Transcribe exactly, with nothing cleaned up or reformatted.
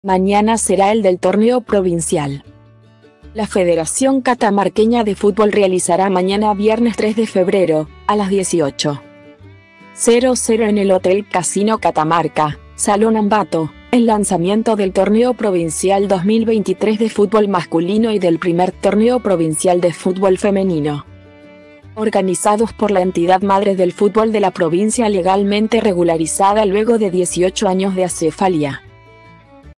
Mañana será el del torneo provincial. La Federación Catamarqueña de Fútbol realizará mañana viernes tres de febrero, a las dieciocho horas en el Hotel Casino Catamarca, Salón Ambato, el lanzamiento del torneo provincial dos mil veintitrés de fútbol masculino y del primer torneo provincial de fútbol femenino. Organizados por la entidad madre del fútbol de la provincia legalmente regularizada luego de dieciocho años de acefalia.